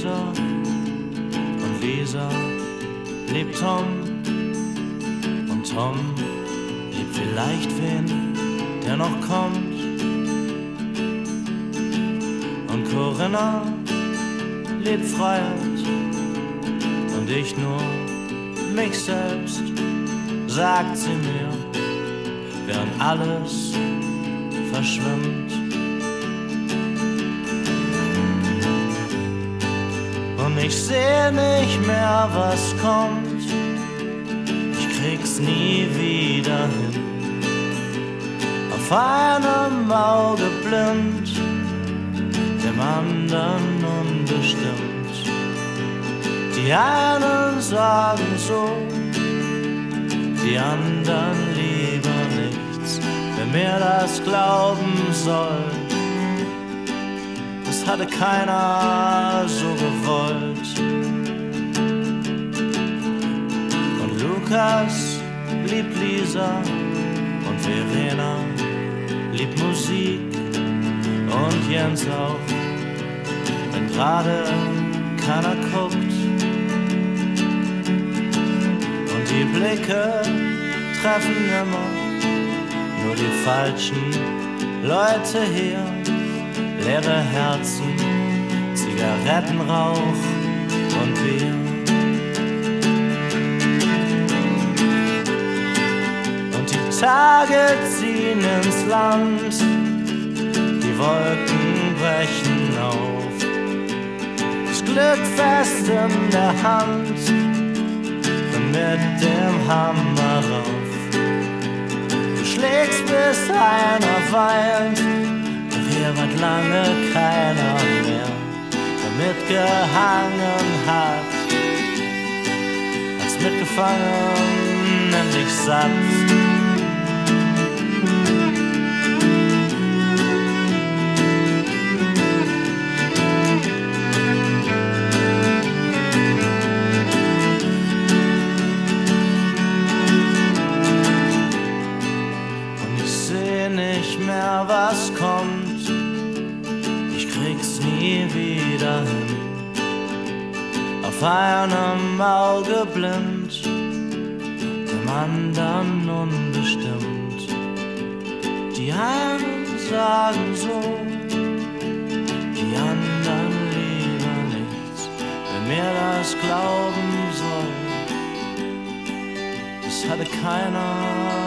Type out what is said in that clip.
Lisa und Lisa liebt Tom und Tom liebt vielleicht wen, der noch kommt. Und Corinna liebt Freiheit und ich nur mich selbst, sagt sie mir, während alles verschwimmt. Und ich seh nicht mehr, was kommt, ich krieg's nie wieder hin. Auf einem Auge blind, dem anderen unbestimmt. Die einen sagen so, die anderen lieber nichts. Wer mir das glauben soll, das hatte keiner so gewollt. Und Lukas liebt Lisa und Verena liebt Musik und Jens auch, wenn gerade keiner guckt. Und die Blicke treffen immer nur die falschen Leute hier. Leere Herzen, Zigarettenrauch und Bier. Und die Tage ziehen ins Land, die Wolken brechen auf, das Glück fest in der Hand und mit dem Hammer rauf. Du schlägst, bis einer weint, doch hier wird lange keiner mehr, der mitgehangen hat, hat's mitgefangen, endlich satt. Mehr was kommt, ich krieg's nie wieder hin. Auf einem Auge blind, dem anderen unbestimmt. Die einen sagen so, die anderen lieber nichts. Wer mir das glauben soll, das hatte keiner